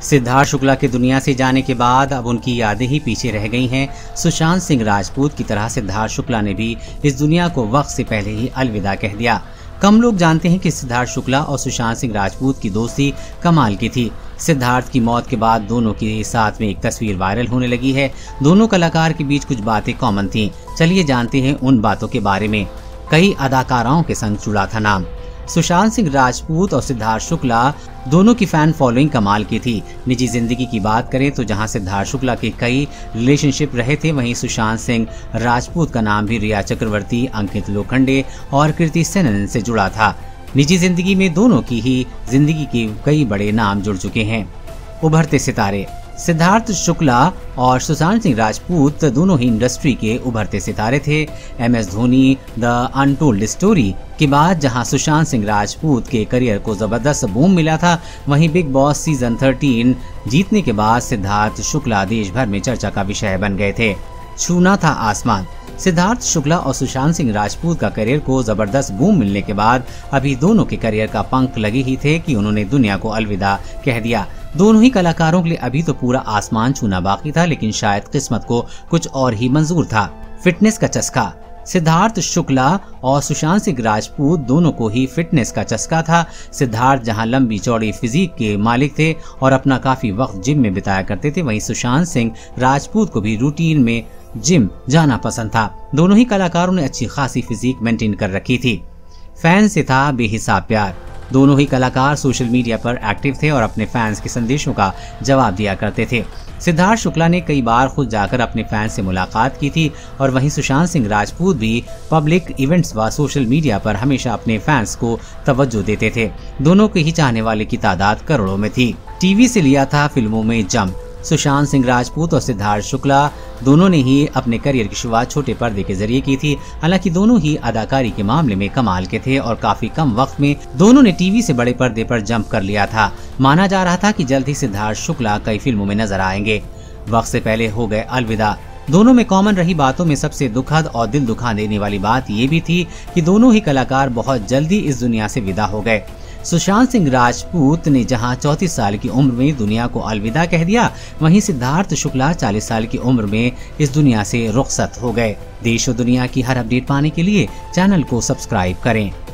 सिद्धार्थ शुक्ला के दुनिया से जाने के बाद अब उनकी यादें ही पीछे रह गई हैं। सुशांत सिंह राजपूत की तरह सिद्धार्थ शुक्ला ने भी इस दुनिया को वक्त से पहले ही अलविदा कह दिया। कम लोग जानते हैं कि सिद्धार्थ शुक्ला और सुशांत सिंह राजपूत की दोस्ती कमाल की थी। सिद्धार्थ की मौत के बाद दोनों के साथ में एक तस्वीर वायरल होने लगी है। दोनों कलाकार के बीच कुछ बातें कॉमन थीं। चलिए जानते हैं उन बातों के बारे में। कई अदाकाराओं के संग जुड़ा था नाम। सुशांत सिंह राजपूत और सिद्धार्थ शुक्ला दोनों की फैन फॉलोइंग कमाल की थी। निजी जिंदगी की बात करें तो जहां सिद्धार्थ शुक्ला के कई रिलेशनशिप रहे थे, वहीं सुशांत सिंह राजपूत का नाम भी रिया चक्रवर्ती, अंकित लोखंडे और कृति सेनन से जुड़ा था। निजी जिंदगी में दोनों की ही जिंदगी के कई बड़े नाम जुड़ चुके हैं। उभरते सितारे सिद्धार्थ शुक्ला और सुशांत सिंह राजपूत दोनों ही इंडस्ट्री के उभरते सितारे थे। MS Dhoni the untold story के बाद जहां सुशांत सिंह राजपूत के करियर को जबरदस्त बूम मिला था, वहीं बिग बॉस सीजन 13 जीतने के बाद सिद्धार्थ शुक्ला देश भर में चर्चा का विषय बन गए थे। छूना था आसमान। सिद्धार्थ शुक्ला और सुशांत सिंह राजपूत का करियर को जबरदस्त बूम मिलने के बाद अभी दोनों के करियर का पंख लगे ही थे कि उन्होंने दुनिया को अलविदा कह दिया। दोनों ही कलाकारों के लिए अभी तो पूरा आसमान छूना बाकी था, लेकिन शायद किस्मत को कुछ और ही मंजूर था। फिटनेस का चस्का सिद्धार्थ शुक्ला और सुशांत सिंह राजपूत दोनों को ही फिटनेस का चस्का था। सिद्धार्थ जहां लंबी चौड़ी फिजिक के मालिक थे और अपना काफी वक्त जिम में बिताया करते थे, वहीं सुशांत सिंह राजपूत को भी रूटीन में जिम जाना पसंद था। दोनों ही कलाकारों ने अच्छी खासी फिजिक मेंटेन कर रखी थी। फैन से था बेहिसाब प्यार। दोनों ही कलाकार सोशल मीडिया पर एक्टिव थे और अपने फैंस के संदेशों का जवाब दिया करते थे। सिद्धार्थ शुक्ला ने कई बार खुद जाकर अपने फैंस से मुलाकात की थी और वहीं सुशांत सिंह राजपूत भी पब्लिक इवेंट्स व सोशल मीडिया पर हमेशा अपने फैंस को तवज्जो देते थे। दोनों के ही चाहने वाले की तादाद करोड़ों में थी। टीवी से लिया था फिल्मों में जम। सुशांत सिंह राजपूत और सिद्धार्थ शुक्ला दोनों ने ही अपने करियर की शुरुआत छोटे पर्दे के जरिए की थी। हालांकि दोनों ही अदाकारी के मामले में कमाल के थे और काफी कम वक्त में दोनों ने टीवी से बड़े पर्दे पर जंप कर लिया था। माना जा रहा था कि जल्द ही सिद्धार्थ शुक्ला कई फिल्मों में नजर आएंगे। वक्त से पहले हो गए अलविदा। दोनों में कॉमन रही बातों में सबसे दुखद और दिल दुखा देने वाली बात ये भी थी कि दोनों ही कलाकार बहुत जल्दी इस दुनिया से विदा हो गए। सुशांत सिंह राजपूत ने जहां 34 साल की उम्र में दुनिया को अलविदा कह दिया, वहीं सिद्धार्थ शुक्ला 40 साल की उम्र में इस दुनिया से रुखसत हो गए। देश और दुनिया की हर अपडेट पाने के लिए चैनल को सब्सक्राइब करें।